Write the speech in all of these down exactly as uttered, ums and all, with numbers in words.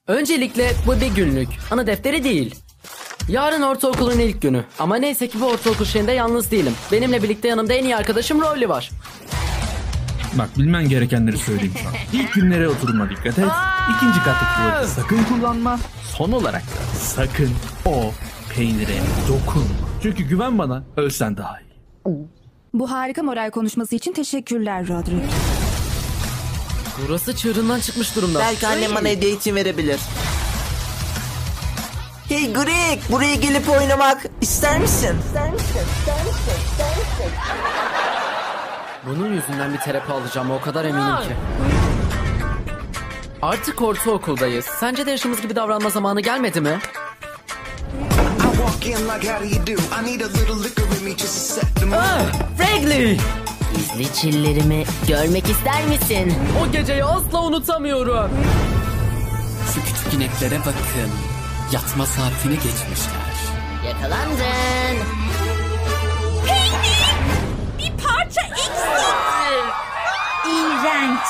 Öncelikle bu bir günlük. Anı defteri değil. Yarın ortaokulun ilk günü. Ama neyse ki bu ortaokul şeyinde yalnız değilim. Benimle birlikte yanımda en iyi arkadaşım Rolly var. Bak, bilmen gerekenleri söyleyeyim sana. İlk günlere oturuma dikkat et. İkinci kattaki tuvaleti sakın kullanma. Son olarak da sakın o peynire dokunma. Çünkü güven bana, ölsen daha iyi. Bu harika moral konuşması için teşekkürler Roderick. Burası çığırından çıkmış durumda. Belki annem bana hediye için verebilir. Hey Greg, buraya gelip oynamak ister misin? İster misin? İster misin? İster misin? Bunun yüzünden bir terapi alacağım, o kadar eminim ki. Artık ortaokuldayız. Sence de yaşımız gibi davranma zamanı gelmedi mi? Ah, Fragley! Gizli çillerimi görmek ister misin? O geceyi asla unutamıyorum. Şu küçük ineklere bakın. Yatma saatini geçmişler. Yakalandın. Bir parça eksik. İğrenç.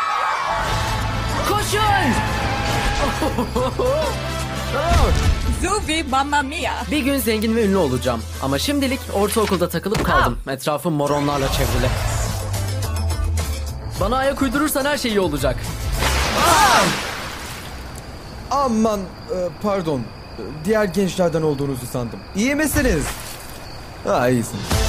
Koşun! Zubi mamma mia. Bir gün zengin ve ünlü olacağım. Ama şimdilik ortaokulda takılıp kaldım. Etrafım moronlarla çevrili. Bana ayak uydurursan her şey iyi olacak. Aman e, pardon. Diğer gençlerden olduğunuzu sandım. İyi misiniz? Ha, iyisiniz.